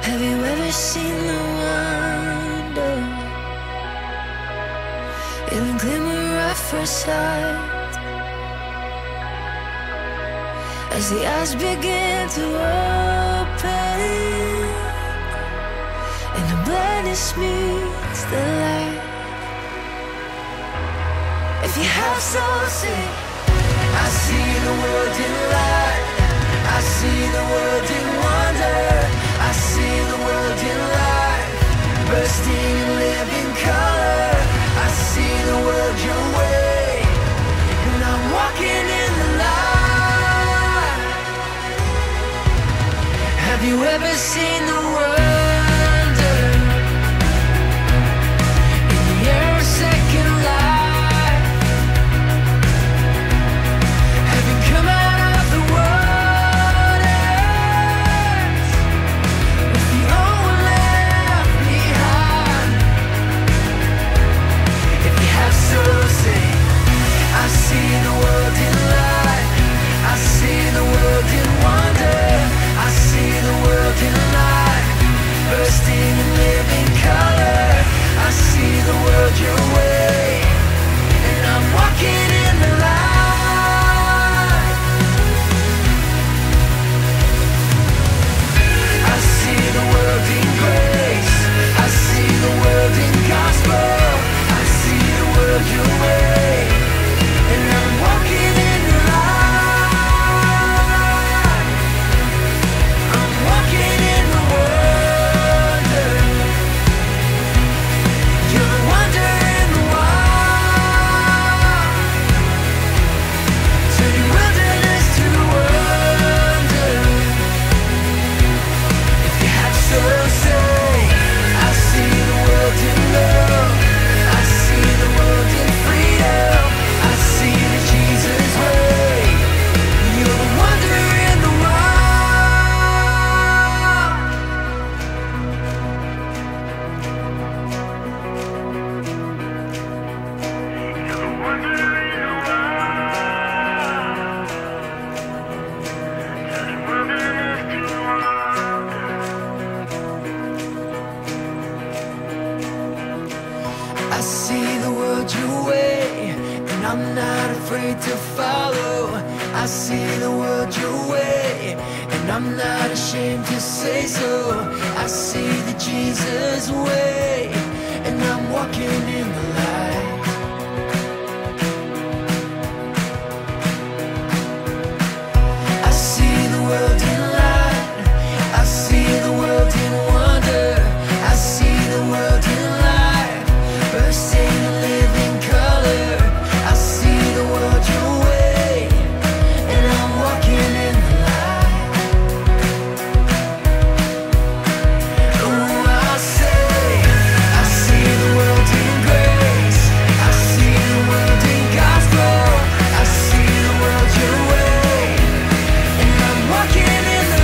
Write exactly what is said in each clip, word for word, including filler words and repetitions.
Have you ever seen the wonder in the glimmer at first sight? As the eyes begin to open and the blindness meets the light. If you have soul, sing. I see the world in light. I see the world in wonder. I see the world in light, bursting in living color. I see the world your way, and I'm walking in the light. Have you ever seen the wonder in the air of second life? Having come out of the waters with the old one left behind. If you have soul, say, I see the world in light. I see the world in wonder. I see the world in light, bursting in living color. I see the world your way, and I'm walking in the light. I see the world in grace. I see the world in gospel. I see the world your way, and I'm walking in the light. I'm walking in the wonder. You're the wonder in the wild, turning wilderness to wonder. If you have soul, say, I see the world in love. I see the world in freedom. I see the Jesus way. You're the wonder in the wild. You're the wonder in the wild. Turning wilderness to wonder. I see the world your way, and I'm not afraid to follow. I see the world your way, and I'm not ashamed to say so. I see the Jesus way, and I'm walking in the light. I see the world in light. I see the world in wonder. I see the world in light, bursting in living color. I see the world your way, and I'm walking in the light. Oh, I say, I see the world in grace. I see the world in gospel. I see the world your way, and I'm walking in the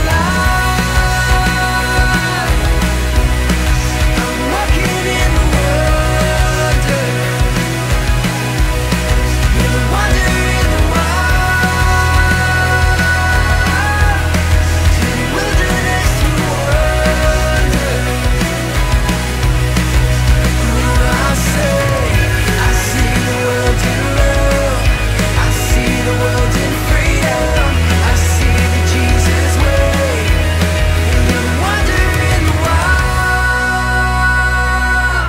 light. I'm walking in the wonder. You're the wonder in the wild, turning wilderness to wonder. Oh, I say, I see the world in love. I see the world in freedom. I see the Jesus way. You're the wonder in the wild.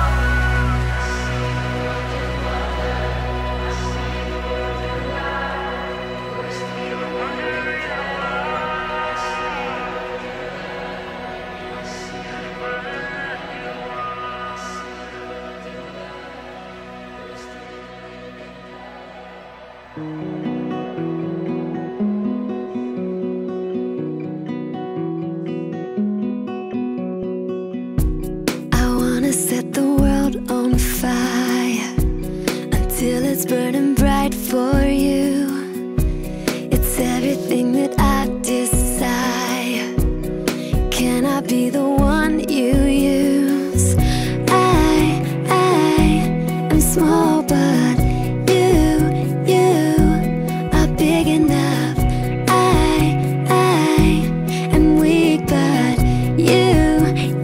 I wanna set the world on fire until it's burning bright for you. It's everything that I desire. Can I be the one you use? I, I am small, but you, you are big enough. I, I am weak, but you,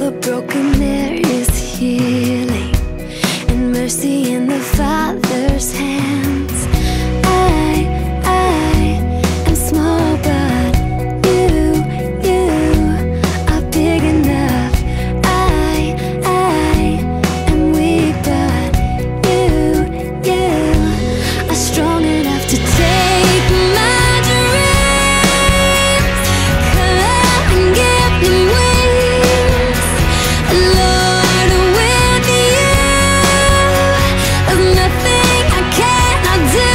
the broken there is healing and mercy in the Father's hands. I, I am small, but you, you are big enough. I, I am weak, but you, you are strong enough to take my dreams. Come and give them wings, Lord, with you there's nothing I cannot do.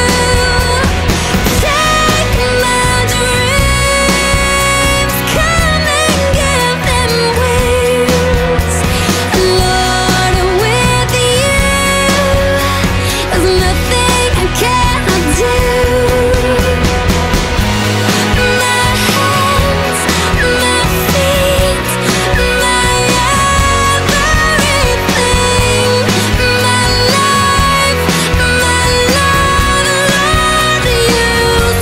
Take my dreams, come and give them wings, Lord, with you there's nothing I cannot do. My hands, my feet, my everything, my life, my love, Lord, use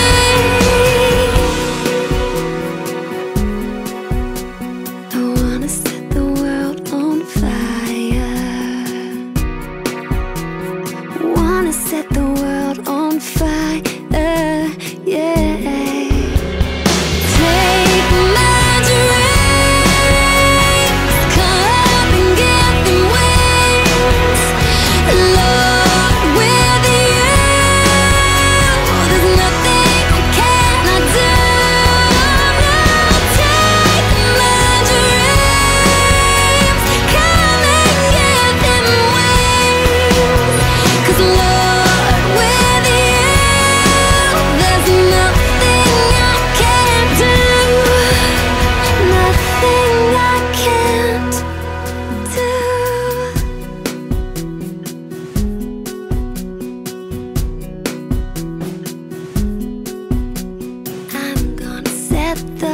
me. I wanna set the world on fire. Wanna set the world on fire, yeah. Take my dreams, come and give them wings, Lord, with you there's nothing I cannot do. Take my dreams, come and give them wings, 'cause Lord, with you there's nothing I can't do. Nothing I can't do. I'm gonna set the